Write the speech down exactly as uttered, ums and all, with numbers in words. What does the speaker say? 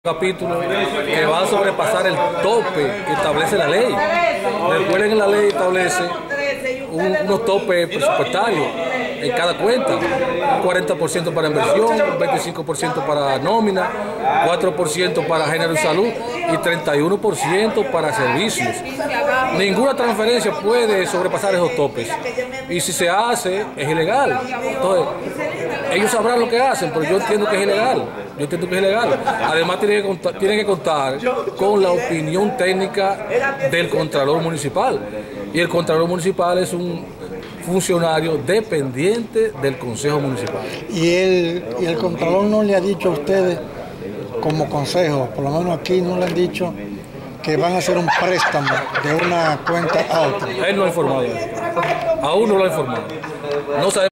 Capítulo que va a sobrepasar el tope que establece la ley. Recuerden que la ley establece un, unos topes presupuestarios en cada cuenta: cuarenta por ciento para inversión, veinticinco por ciento para nómina, cuatro por ciento para género y salud y treinta y uno por ciento para servicios. Ninguna transferencia puede sobrepasar esos topes, y si se hace es ilegal. Entonces, ellos sabrán lo que hacen, pero yo entiendo que es ilegal. Yo entiendo que es ilegal. Además, tienen que contar, tienen que contar con la opinión técnica del Contralor Municipal. Y el Contralor Municipal es un funcionario dependiente del Consejo Municipal. ¿Y el, y el Contralor no le ha dicho a ustedes, como consejo, por lo menos aquí no le han dicho que van a hacer un préstamo de una cuenta a otra? Él no ha informado. Aún no lo ha informado. No sabemos.